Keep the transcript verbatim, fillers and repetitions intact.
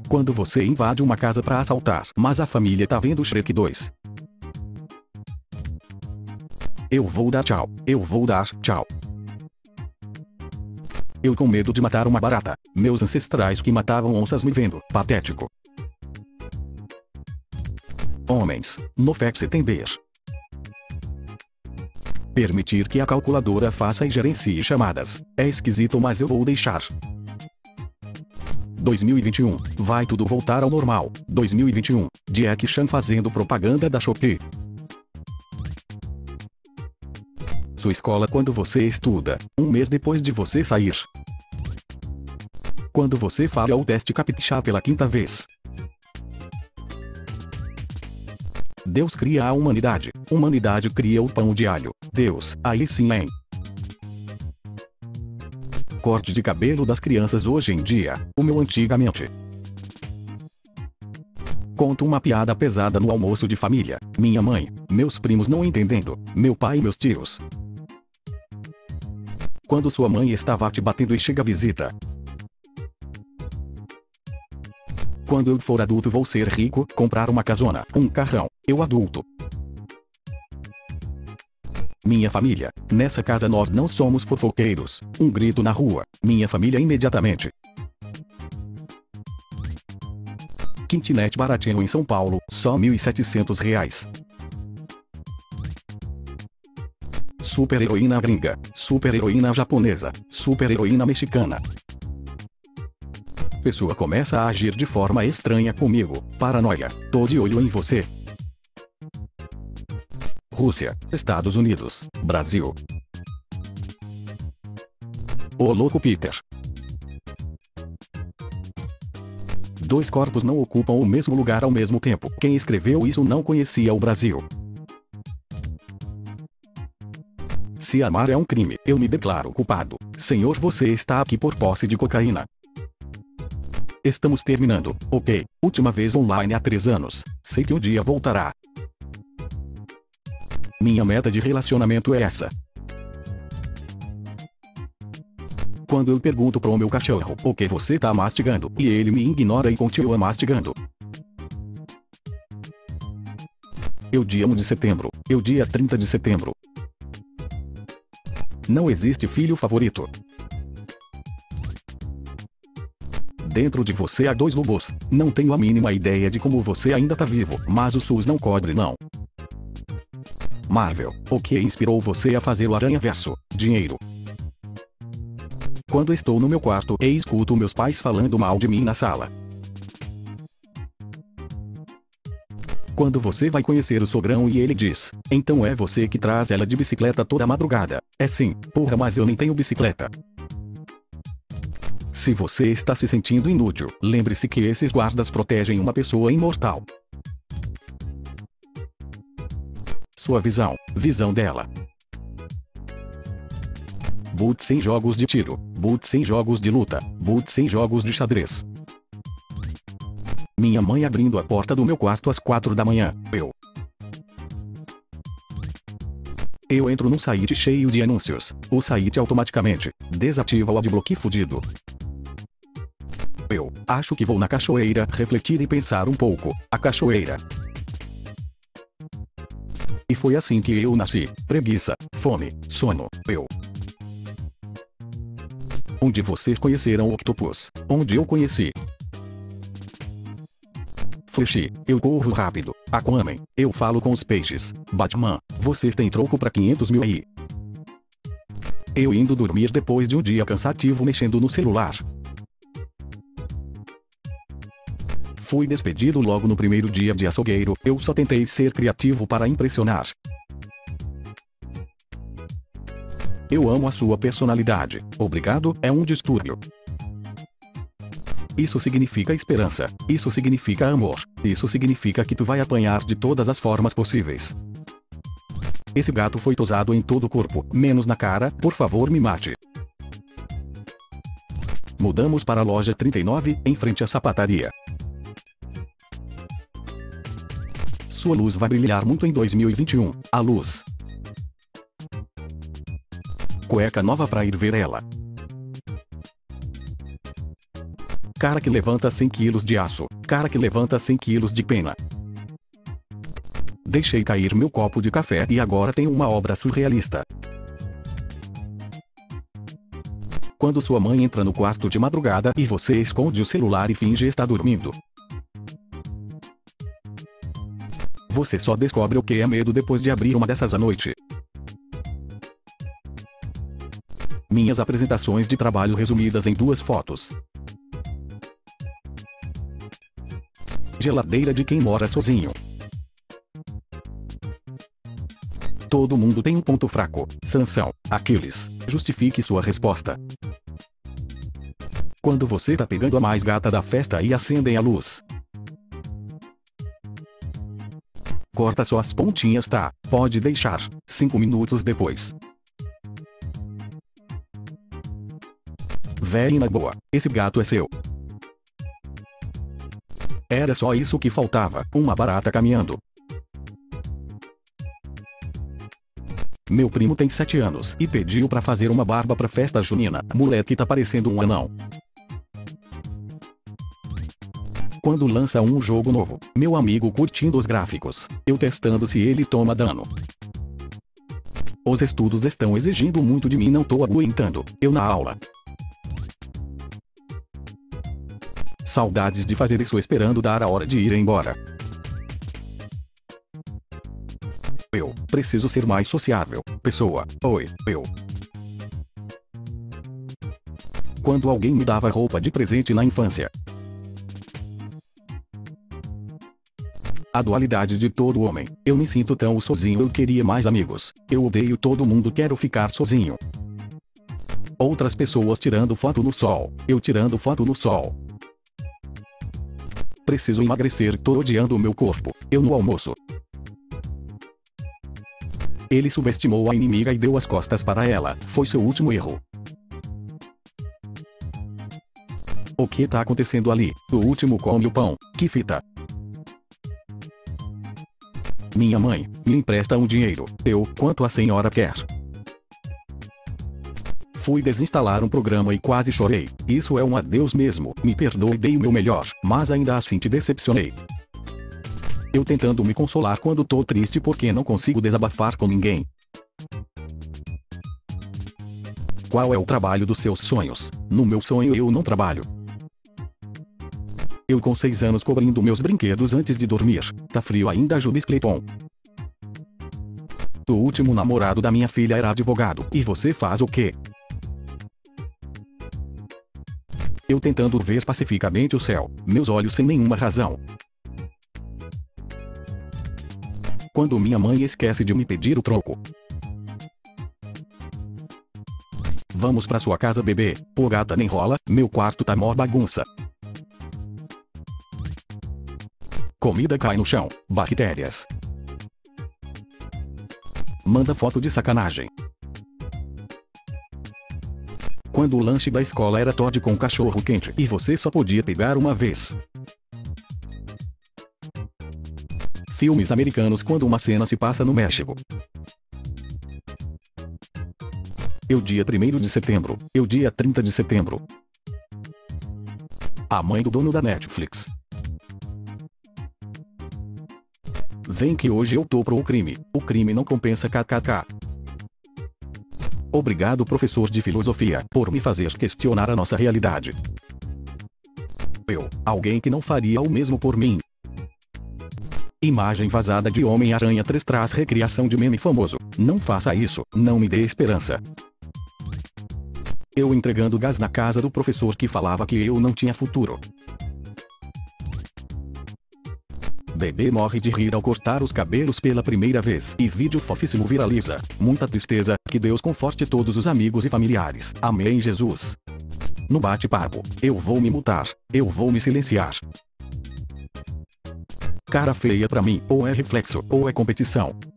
Quando você invade uma casa pra assaltar, mas a família tá vendo Shrek dois. Eu vou dar tchau. Eu vou dar tchau. Eu com medo de matar uma barata. Meus ancestrais que matavam onças me vendo. Patético. Homens, no Fax September. Permitir que a calculadora faça e gerencie chamadas. É esquisito, mas eu vou deixar. dois mil e vinte e um. Vai tudo voltar ao normal. dois mil e vinte e um. Jack Chan fazendo propaganda da Shopee. Sua escola quando você estuda, um mês depois de você sair. Quando você falha o teste CAPTCHA pela quinta vez. Deus cria a humanidade. Humanidade cria o pão de alho. Deus, aí sim, hein? Corte de cabelo das crianças hoje em dia, o meu antigamente. Conto uma piada pesada no almoço de família. Minha mãe, meus primos não entendendo, meu pai e meus tios. Quando sua mãe estava te batendo e chega a visita. Quando eu for adulto vou ser rico, comprar uma casona, um carrão, eu adulto. Minha família, nessa casa nós não somos fofoqueiros. Um grito na rua, minha família imediatamente. Kitnet baratinho em São Paulo, só mil e setecentos reais. Super heroína gringa, super heroína japonesa, super heroína mexicana. Pessoa começa a agir de forma estranha comigo, paranoia, tô de olho em você. Rússia, Estados Unidos, Brasil. Ô louco Peter. Dois corpos não ocupam o mesmo lugar ao mesmo tempo. Quem escreveu isso não conhecia o Brasil. Se amar é um crime, eu me declaro culpado. Senhor, você está aqui por posse de cocaína. Estamos terminando, ok. Última vez online há três anos. Sei que um dia voltará. Minha meta de relacionamento é essa. Quando eu pergunto pro meu cachorro o que você tá mastigando, e ele me ignora e continua mastigando. Eu dia um de setembro, eu dia trinta de setembro. Não existe filho favorito. Dentro de você há dois lobos. Não tenho a mínima ideia de como você ainda tá vivo, mas o SUS não cobre não. Marvel, o que inspirou você a fazer o Aranhaverso? Dinheiro. Quando estou no meu quarto e escuto meus pais falando mal de mim na sala. Quando você vai conhecer o sogrão e ele diz, então é você que traz ela de bicicleta toda madrugada. É sim, porra, mas eu nem tenho bicicleta. Se você está se sentindo inútil, lembre-se que esses guardas protegem uma pessoa imortal. Sua visão, visão dela. Boots em jogos de tiro, boots em jogos de luta, boots em jogos de xadrez. Minha mãe abrindo a porta do meu quarto às quatro da manhã, eu. Eu entro num site cheio de anúncios, o site automaticamente desativa o adblock fudido. Eu acho que vou na cachoeira refletir e pensar um pouco, a cachoeira. E foi assim que eu nasci, preguiça, fome, sono, eu. Onde vocês conheceram o octopus? Onde eu conheci? Flash, eu corro rápido. Aquaman, eu falo com os peixes. Batman, vocês têm troco pra quinhentos mil aí? Eu indo dormir depois de um dia cansativo mexendo no celular. Fui despedido logo no primeiro dia de açougueiro, eu só tentei ser criativo para impressionar. Eu amo a sua personalidade. Obrigado, é um distúrbio. Isso significa esperança. Isso significa amor. Isso significa que tu vai apanhar de todas as formas possíveis. Esse gato foi tosado em todo o corpo, menos na cara, por favor me mate. Mudamos para a loja trinta e nove, em frente à sapataria. Sua luz vai brilhar muito em dois mil e vinte e um, a luz. Cueca nova pra ir ver ela. Cara que levanta cem quilos de aço. Cara que levanta cem quilos de pena. Deixei cair meu copo de café e agora tenho uma obra surrealista. Quando sua mãe entra no quarto de madrugada e você esconde o celular e finge estar dormindo. Você só descobre o que é medo depois de abrir uma dessas à noite. Minhas apresentações de trabalho resumidas em duas fotos. Geladeira de quem mora sozinho. Todo mundo tem um ponto fraco. Sansão, Aquiles. Justifique sua resposta. Quando você tá pegando a mais gata da festa e acendem a luz. Corta só as pontinhas, tá? Pode deixar. Cinco minutos depois. Véi, na boa, esse gato é seu. Era só isso que faltava, uma barata caminhando. Meu primo tem sete anos e pediu pra fazer uma barba pra festa junina. Moleque tá parecendo um anão. Quando lança um jogo novo, meu amigo curtindo os gráficos, eu testando se ele toma dano. Os estudos estão exigindo muito de mim, não tô aguentando, eu na aula. Saudades de fazer isso esperando dar a hora de ir embora. Eu preciso ser mais sociável. Pessoa, oi, eu. Quando alguém me dava roupa de presente na infância. A dualidade de todo homem. Eu me sinto tão sozinho, eu queria mais amigos. Eu odeio todo mundo, quero ficar sozinho. Outras pessoas tirando foto no sol. Eu tirando foto no sol. Preciso emagrecer, tô odiando o meu corpo. Eu no almoço. Ele subestimou a inimiga e deu as costas para ela. Foi seu último erro. O que tá acontecendo ali? O último come o pão. Que fita. Minha mãe, me empresta um dinheiro. Eu, quanto a senhora quer? Fui desinstalar um programa e quase chorei. Isso é um adeus mesmo. Me perdoe, dei o meu melhor, mas ainda assim te decepcionei. Eu tentando me consolar quando tô triste porque não consigo desabafar com ninguém. Qual é o trabalho dos seus sonhos? No meu sonho eu não trabalho. Eu com seis anos cobrindo meus brinquedos antes de dormir. Tá frio ainda, Jubes Clayton. O último namorado da minha filha era advogado. E você faz o quê? Eu tentando ver pacificamente o céu. Meus olhos sem nenhuma razão. Quando minha mãe esquece de me pedir o troco. Vamos pra sua casa, bebê. Pô, gata, nem rola. Meu quarto tá mó bagunça. Comida cai no chão. Bactérias. Manda foto de sacanagem. Quando o lanche da escola era Toddy com cachorro quente e você só podia pegar uma vez. Filmes americanos quando uma cena se passa no México. Eu dia primeiro de setembro. Eu dia trinta de setembro. A mãe do dono da Netflix. Vem que hoje eu tô pro crime. O crime não compensa, kkk. Obrigado, professor de filosofia, por me fazer questionar a nossa realidade. Eu, alguém que não faria o mesmo por mim. Imagem vazada de Homem-Aranha três traz recriação de meme famoso. Não faça isso, não me dê esperança. Eu entregando gás na casa do professor que falava que eu não tinha futuro. Bebê morre de rir ao cortar os cabelos pela primeira vez e vídeo fofíssimo viraliza. Muita tristeza, que Deus conforte todos os amigos e familiares. Amém, Jesus. No bate-papo, eu vou me mutar, eu vou me silenciar. Cara feia pra mim, ou é reflexo, ou é competição.